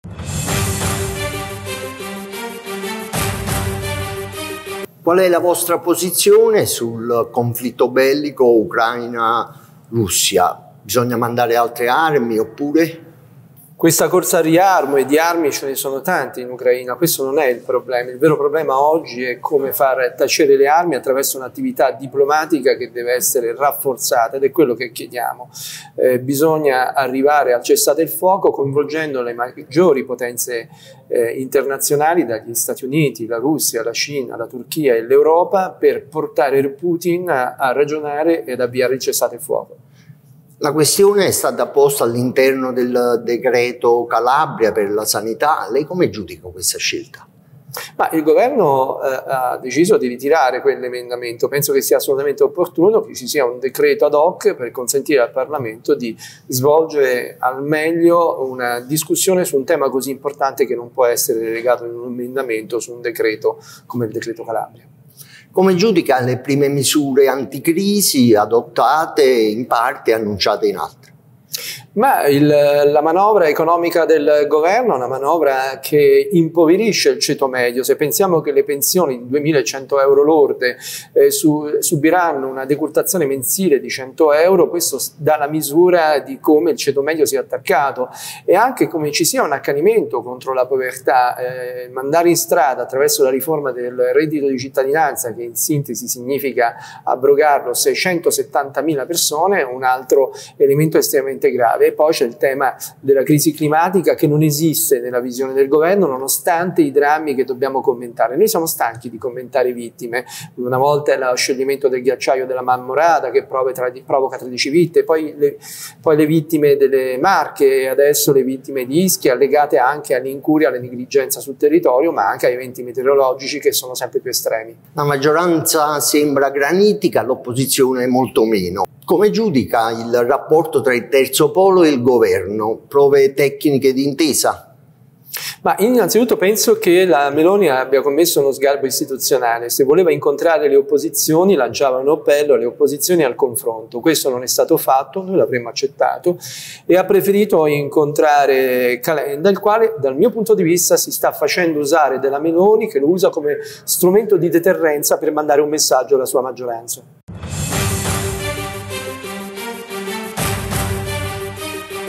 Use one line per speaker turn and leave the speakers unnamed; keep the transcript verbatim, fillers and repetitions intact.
Qual è la vostra posizione sul conflitto bellico Ucraina-Russia? Bisogna mandare altre armi oppure?
Questa corsa al riarmo, e di armi ce ne sono tante in Ucraina, questo non è il problema. Il vero problema oggi è come far tacere le armi attraverso un'attività diplomatica che deve essere rafforzata, ed è quello che chiediamo. Eh, bisogna arrivare al cessate il fuoco coinvolgendo le maggiori potenze eh, internazionali, dagli Stati Uniti, la Russia, la Cina, la Turchia e l'Europa, per portare Putin a, a ragionare ed avviare il cessate il fuoco.
La questione è stata posta all'interno del decreto Calabria per la sanità. Lei come giudica questa scelta?
Ma il governo eh, ha deciso di ritirare quell'emendamento. Penso che sia assolutamente opportuno che ci sia un decreto ad hoc per consentire al Parlamento di svolgere al meglio una discussione su un tema così importante, che non può essere relegato in un emendamento su un decreto come il decreto Calabria.
Come giudica le prime misure anticrisi adottate in parte e annunciate in altre?
Ma il, la manovra economica del governo è una manovra che impoverisce il ceto medio. Se pensiamo che le pensioni di duemilacento euro lorde eh, su, subiranno una decurtazione mensile di cento euro, questo dà la misura di come il ceto medio sia attaccato, e anche come ci sia un accanimento contro la povertà. Eh, mandare in strada attraverso la riforma del reddito di cittadinanza, che in sintesi significa abrogarlo, seicentosettantamila persone, è un altro elemento estremamente grave. E poi c'è il tema della crisi climatica, che non esiste nella visione del governo, nonostante i drammi che dobbiamo commentare. Noi siamo stanchi di commentare vittime. Una volta è lo scioglimento del ghiacciaio della Marmorada, che provoca tredici vittime, poi le, poi le vittime delle Marche, e adesso le vittime di Ischia, legate anche all'incuria, alla negligenza sul territorio, ma anche a eventi meteorologici che sono sempre più estremi.
La maggioranza sembra granitica, l'opposizione molto meno. Come giudica il rapporto tra il terzo polo e il governo? Prove tecniche di intesa?
Ma innanzitutto penso che la Meloni abbia commesso uno sgarbo istituzionale. Se voleva incontrare le opposizioni, lanciava un appello alle opposizioni al confronto. Questo non è stato fatto, noi l'avremmo accettato, e ha preferito incontrare Calenda, il quale dal mio punto di vista si sta facendo usare della Meloni, che lo usa come strumento di deterrenza per mandare un messaggio alla sua maggioranza.